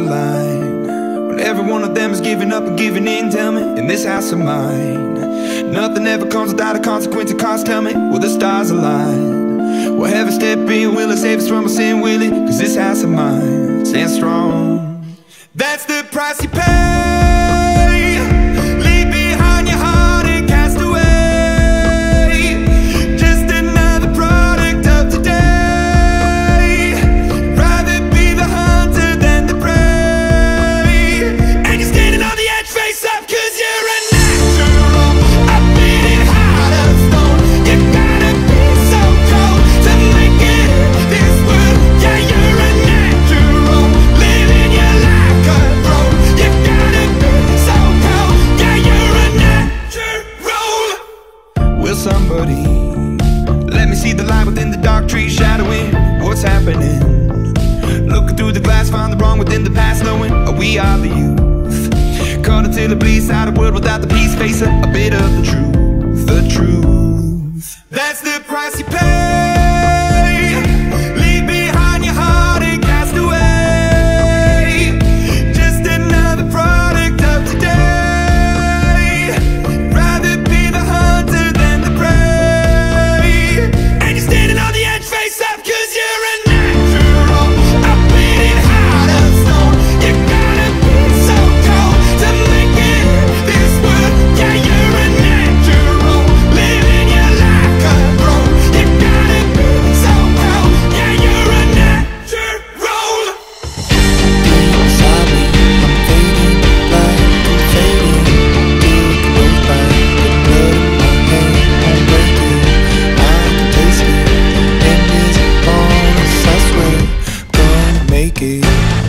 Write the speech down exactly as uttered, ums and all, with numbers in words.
align, when every one of them is giving up and giving in, tell me, in this house of mine, nothing ever comes without a consequence of cost, tell me, will the stars align? Will heaven step in, will it save us from our sin, will it? Cause this house of mine stands strong. That's the price you pay. Leave behind your heart and cast away. Just another product of today. Rather be the hunter than the prey. And you're standing on the edge, face up, cause you're a natural. A beating heart of stone. You gotta be so cold to make it in this world. Yeah, you're a natural. Living your life cutthroat. You gotta be so cold. Yeah, you're a natural. Will somebody let me see the light within the dark trees shadowing what's happening? Looking through the glass, find the wrong within the past, knowing we are the youth. Caught until it bleeds out a world without the peace, face a, a bit of the truth, the truth. That's the price you pay. Leave behind your heart and cast away. Just another product of today. Rather be the hunter than the prey. And you're standing on the edge, face up, cause you're a natural. A beating heart of stone. You gotta be so cold to make it in this world. Yeah, you're a natural. Living your life cutthroat. You gotta be so cold. Yeah, you're a natural. Inside me, I'm fading, like I'm fading. It goes by, the blood in my hand won't break it. I can taste it in this bonus, I swear, gonna make it.